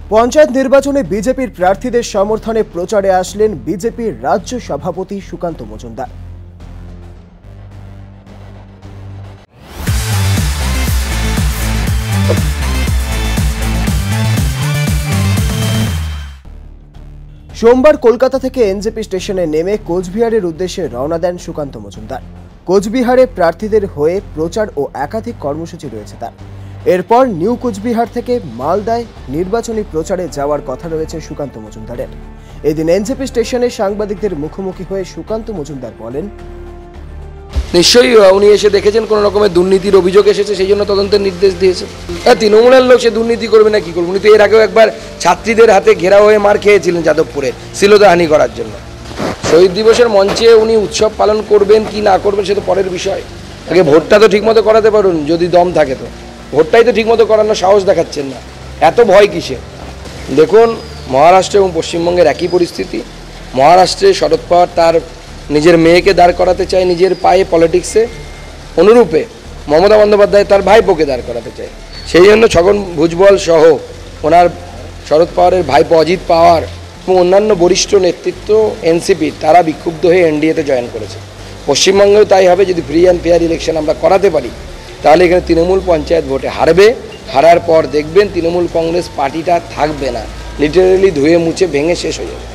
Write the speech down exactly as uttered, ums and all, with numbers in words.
পঞ্চায়েত নির্বাচনে বিজেপির প্রার্থীদের সমর্থনে প্রচারে আসলেন বিজেপির রাজ্য সভাপতি সুকান্ত মজুমদার। সোমবার কলকাতা থেকে এনজেপি স্টেশনে নেমে কোচবিহারের উদ্দেশ্যে রওনা দেন সুকান্ত মজুমদার। কোচবিহারে প্রার্থীদের হয়ে প্রচার ও একাধিক কর্মসূচি রয়েছে তার। এরপর নিউ কোচবিহার থেকে মালদায় নির্বাচনী প্রচারে যাওয়ার কথা রয়েছে সুকান্ত মজুমদারের। এদিন এনজেপি স্টেশনে সাংবাদিকদের মুখোমুখি হয়ে সুকান্ত মজুমদার বলেন, নিশ্চয়ই উনি এসে দেখেছেন কোনো রকমের দুর্নীতির অভিযোগ এসেছে, সেই জন্য তদন্তের নির্দেশ দিয়েছে। হ্যাঁ, তৃণমূলের লোক সে দুর্নীতি করবে না কি করবে? উনি তো এর আগেও একবার ছাত্রীদের হাতে ঘেরাও হয়ে মার খেয়েছিলেন যাদবপুরে শ্লীলতাহানি করার জন্য। শহীদ দিবসের মঞ্চে উনি উৎসব পালন করবেন কি না করবেন সে তো পরের বিষয়। আগে ভোটটা তো ঠিকমতো করাতে পারুন, যদি দম থাকে তো। ভোটটাই তো ঠিকমতো করানোর সাহস দেখাচ্ছেন না, এত ভয় কিসে? দেখুন, মহারাষ্ট্র এবং পশ্চিমবঙ্গের একই পরিস্থিতি। মহারাষ্ট্রে শরদ পাওয়ার তার নিজের মেয়েকে দাঁড় করাতে চায় নিজের পায়ে পলিটিক্সে, অনুরূপে মমতা বন্দ্যোপাধ্যায় তার ভাইপোকে দাঁড় করাতে চায়। সেই জন্য ছগন ভুজবল সহ ওনার শরদ পাওয়ারের ভাইপো অজিত পাওয়ার এবং অন্যান্য বরিষ্ঠ নেতৃত্ব এনসিপি তারা বিক্ষুব্ধ হয়ে এনডিএতে জয়েন করেছে। পশ্চিমবঙ্গেও তাই হবে। যদি ফ্রি অ্যান্ড ফেয়ার ইলেকশন আমরা করাতে পারি তাহলে এখানে তৃণমূল পঞ্চায়েত ভোটে হারবে। হারার পর দেখবেন তৃণমূল কংগ্রেস পার্টিটা থাকবে না, লিটারেলি ধুয়ে মুছে ভেঙে শেষ হয়ে যাবে।